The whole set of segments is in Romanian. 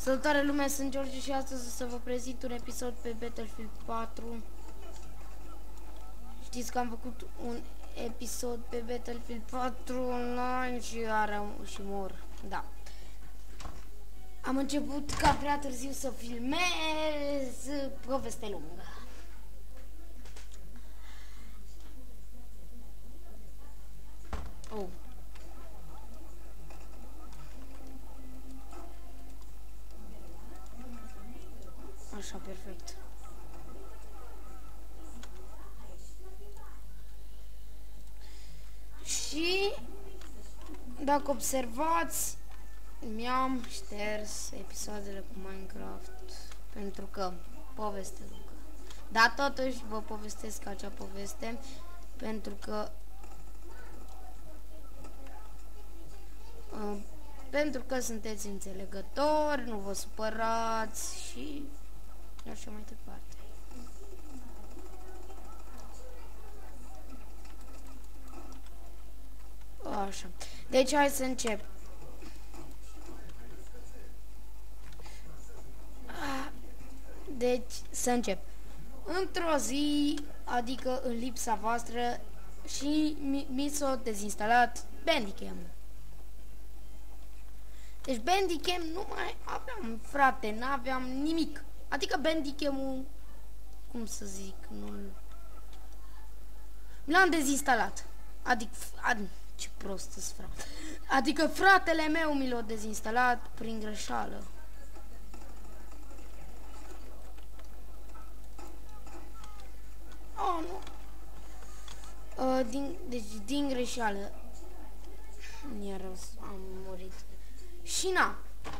Salutare lume, sunt George și astăzi o să vă prezint un episod pe Battlefield 4. Știți că am făcut un episod pe Battlefield 4 online și mor. Da. Am început ca prea târziu să filmez, poveste lungă. Oh. Așa, perfect. Și dacă observați, mi-am șters episoadele cu Minecraft pentru că poveste lungă. Dar totuși vă povestesc acea poveste pentru că sunteți înțelegători, nu vă supărați și așa mai departe. Așa. Deci hai să încep. Deci să încep. Într-o zi, adică în lipsa voastră, și mi s-a dezinstalat Bandicam. Deci Bandicam nu mai aveam, frate, n-aveam nimic. Adică Bandicam-ul, cum să zic, l-am dezinstalat. Adică, ce prost-s, frate. Adică fratele meu mi l-a dezinstalat prin greșeală. Oh, nu. Deci din greșeală. Iar am murit. Și na.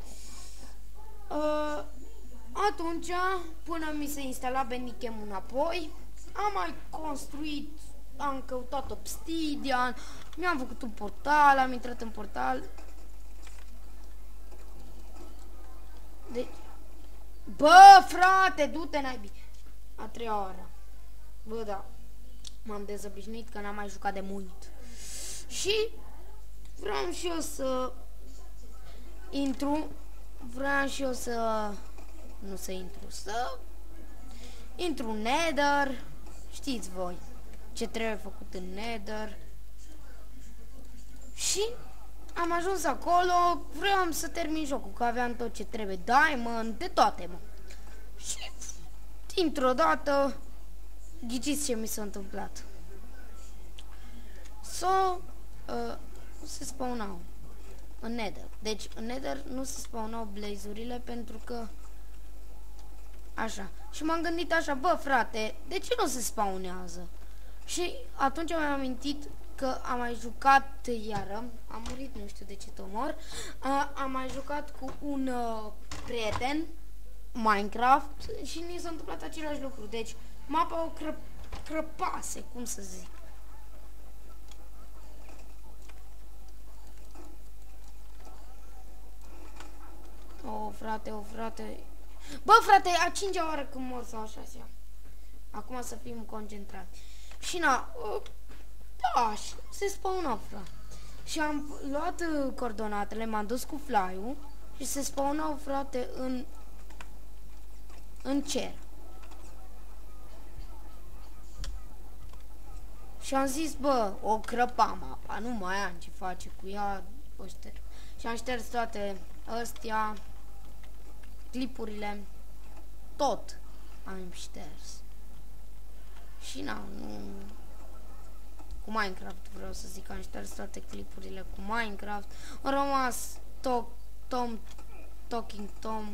Atunci, până mi se instala Bandicam înapoi, am mai construit, am căutat obsidian, mi-am făcut un portal, am intrat în portal. Deci, bă, frate, du-te naibii. A treia oară. Bă, da. M-am dezobișnuit că n-am mai jucat de mult. Și vreau și eu să intru. Vreau și eu să... Nu să intru, să intru în Nether. Știți voi ce trebuie făcut în Nether. Și am ajuns acolo. Vreau să termin jocul, că aveam tot ce trebuie. Diamond, de toate, mă. Și dintr-o dată ghiciți ce mi s-a întâmplat. Se spawnau în Nether. Deci în Nether nu se spawnau blaze-urile pentru că așa. Și m-am gândit așa, bă, frate, de ce nu se spawnează? Și atunci mi-am amintit că am mai jucat iară, am murit, nu știu de ce tot mor, am mai jucat cu un prieten Minecraft și ni s-a întâmplat același lucru. Deci mapa o crăpase, cum să zic. O, frate. Bă, frate, a 5-a oară când mor sau așa. Acum să fim concentrați. Și na, da, se spawnă, frate. Și am luat coordonatele, m-am dus cu fly-ul și se spawnau, frate, în cer. Și am zis, bă, o crăpa mapa, nu mai am ce face cu ea, o șterg. Și am șters toate astea, clipurile, tot am șters. Și na, nu... Cu Minecraft vreau să zic, am șters toate clipurile cu Minecraft. Au rămas Talking Tom.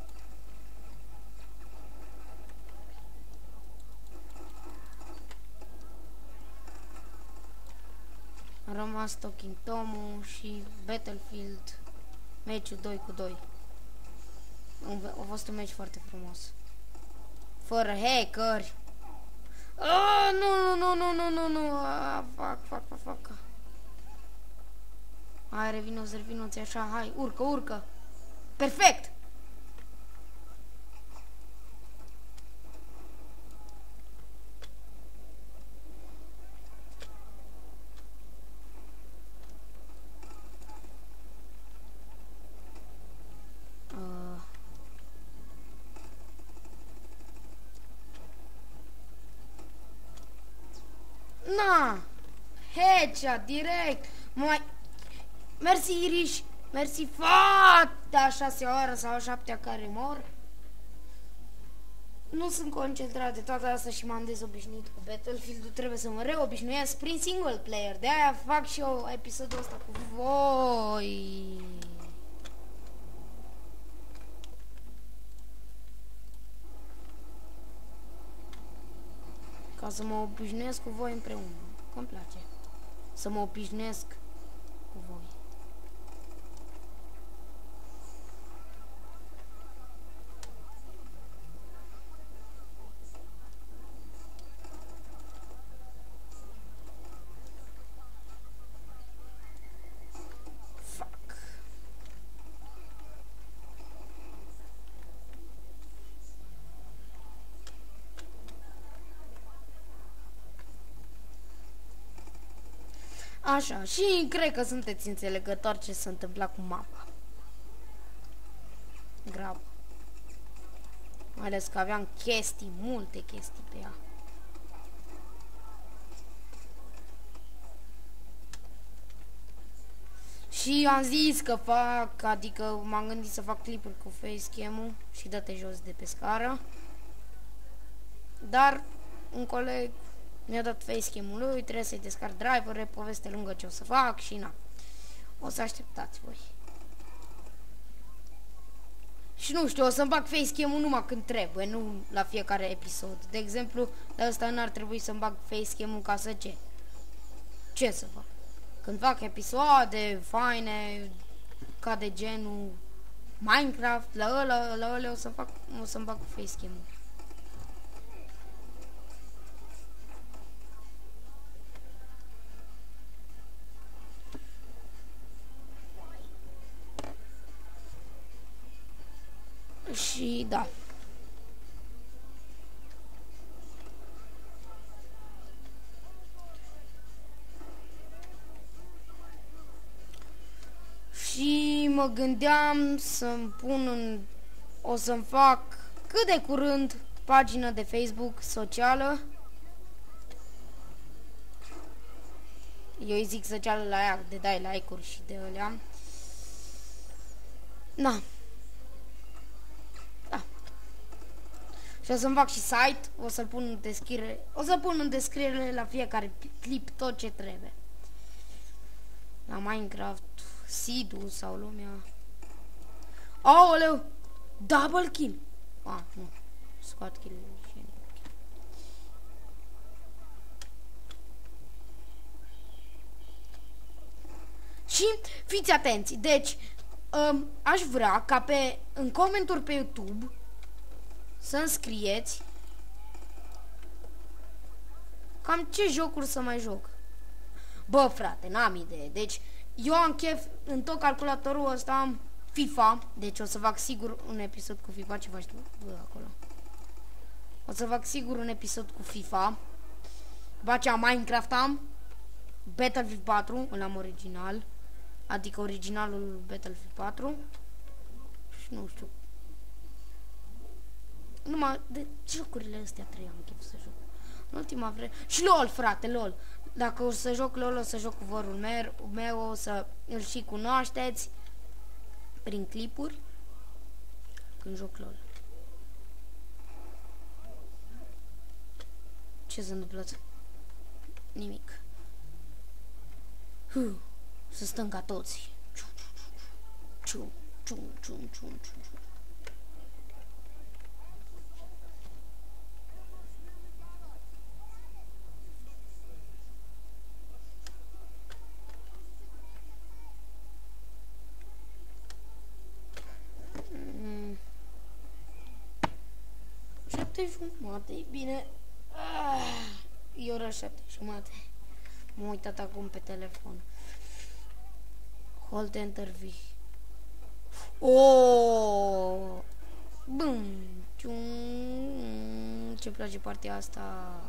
A rămas Talking Tom-ul și Battlefield, meciul 2 cu 2. A fost un meci foarte frumos. Fără hackeri. Nu. Fac. Hai, revinuți, așa, hai, urcă. Perfect! Headshot, direct. Mai... Mersi, Irish. Mersi, fata a 6-a oră sau a 7-a care mor. Nu sunt concentrat de toată asta și m-am dezobișnuit cu Battlefield-ul. Trebuie să mă reobișnuiesc prin single player. De-aia fac și eu episodul ăsta cu voi. Ca să mă obișnuiesc cu voi împreună. Că-mi place să mă obișnuiesc cu voi. Așa, și cred că sunteți înțelegători ce s-a întâmplat cu mapa. Grav. Mai ales că aveam chestii, multe chestii pe ea. Și am zis că fac, adică m-am gândit să fac clipuri cu facecam-ul și dă-te jos de pe scară. Dar un coleg mi-a dat facecam-ul lui, trebuie să-i descarc driver-e, poveste lungă ce o să fac și na. O să așteptați voi. Și nu știu, o să-mi bag facecam-ul numai când trebuie, nu la fiecare episod. De exemplu, de asta n-ar trebui să-mi bag facecam-ul ca să ce? Ce să fac? Când fac episoade faine, ca de genul Minecraft, la ăla o să-mi bag facecam-ul. Și da. Și mă gândeam să-mi pun în... O să-mi fac cât de curând pagină de Facebook socială. Eu îi zic socială la ea, de dai like-uri și de alea. Na. Și o să-mi fac și site, o să-l pun în descriere, o să pun în descriere la fiecare clip tot ce trebuie. La Minecraft, Seed-ul sau lumea. Aoleu! Double kill! Ah, nu. Squad kill și și fiți atenți, deci aș vrea ca în comenturi pe YouTube să-mi scrieți cam ce jocuri să mai joc. Bă, frate, n-am idee. Deci, eu am chef, în tot calculatorul ăsta am FIFA. Deci o să fac sigur un episod cu FIFA. Ce faci tu? Bă, acolo. O să fac sigur un episod cu FIFA. După aceea Minecraft am. Battlefield 4, îl am original. Adică originalul Battlefield 4. Și nu știu. Numai de jocurile astea trei am chef să joc. În ultima vreme. Și LOL, frate, LOL. Dacă o să joc LOL, o să joc cu vorul meu, o să îl și cunoașteți prin clipuri când joc LOL. Ce s-a întâmplat? Nimic. Să stăm ca toți. Jumate, bine. E ora 7:30. M-am uitat acum pe telefon. Hold Enter V. Oh! Bum! Ce-mi place partea asta.